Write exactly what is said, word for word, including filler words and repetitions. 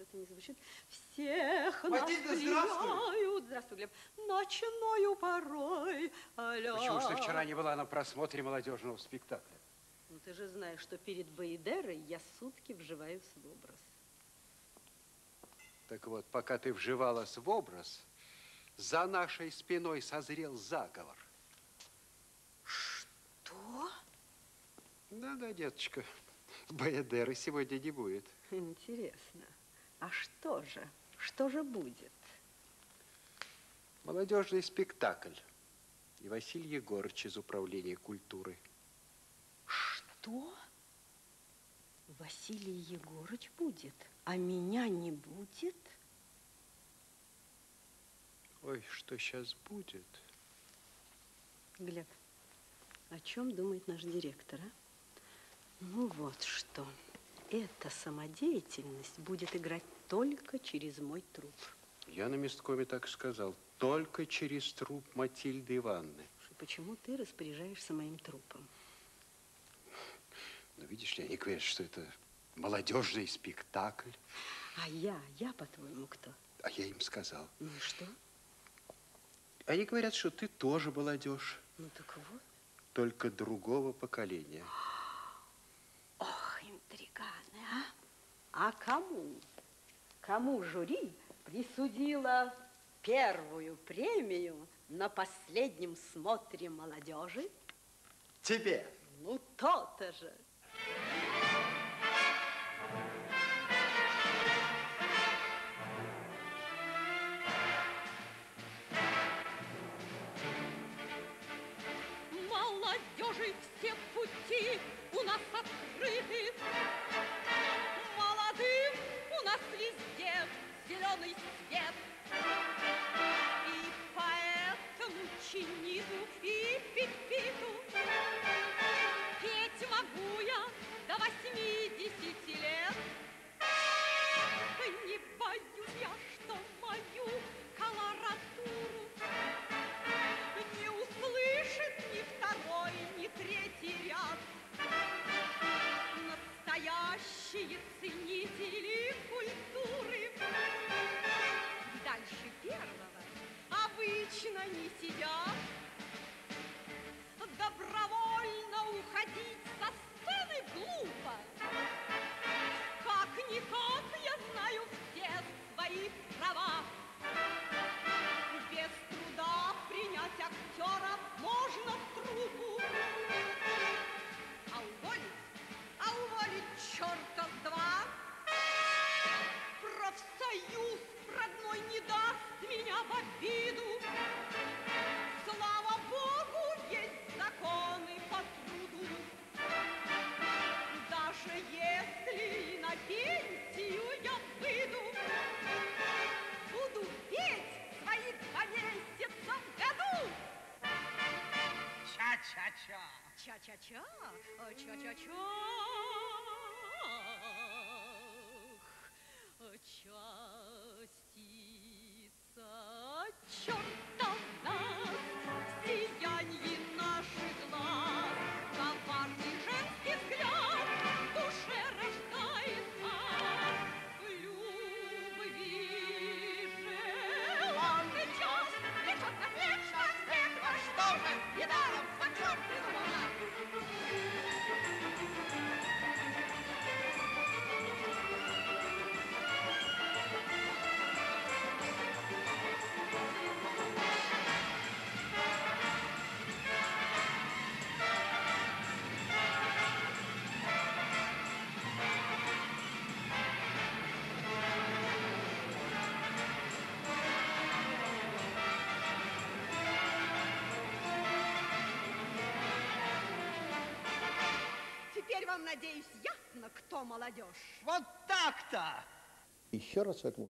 что-то не звучит. Всех Матильда, здравствуй. Здравствуй, Глеб. Ночною порой. Аля. Почему ж ты вчера не была на просмотре молодежного спектакля? Ну, ты же знаешь, что перед Баидерой я сутки вживаюсь в образ. Так вот, пока ты вживалась в образ, за нашей спиной созрел заговор. Что? Да-да, деточка, Баидеры сегодня не будет. Интересно. А что же? Что же будет? Молодежный спектакль. И Василий Егорыч из управления культуры. Что? Василий Егорыч будет, а меня не будет? Ой, что сейчас будет? Глеб, о чем думает наш директор, а? Ну вот что. Эта самодеятельность будет играть только через мой труп. Я на месткоме так сказал. Только через труп Матильды Ивановны. Почему ты распоряжаешься моим трупом? Ну, видишь ли, они говорят, что это молодежный спектакль. А я, я, по-твоему, кто? А я им сказал. Ну и что? Они говорят, что ты тоже молодежь. Ну так вот. Только другого поколения. Ох, интриганы, а? А кому? Кому жюри присудило первую премию на последнем смотре молодежи? Тебе. Ну, то-то же. Молодежи все пути у нас открыты. Молодым у нас везде зеленый свет. И поэтому Чинизу и Пипиту петь могу я до восьмидесяти лет. Не боюсь я, что мою колоратуру не услышит ни второй, ни третий ряд. Настоящие ценители культуры дальше первого обычно не сидят. Добровольно уходить со сцены глупо. Как-никак я знаю все свои права. Без труда принять актера можно в труппу. А уволить, а уволить черта с два. Профсоюз родной не даст меня в обиду. Слава Богу, есть законы по труду. Даже если на пенсию я выйду, буду петь свои два месяца в году. Ча-ча-ча. Ча-ча-ча, ча-ча-ча. Частица черта в нас, сиянье наших глаз, коварный женский взгляд в душе рождается. Любви желанный час летит навечно свет. Во что же недаром почет придумала? Теперь вам, надеюсь, ясно, кто молодежь. Вот так-то. Еще раз этому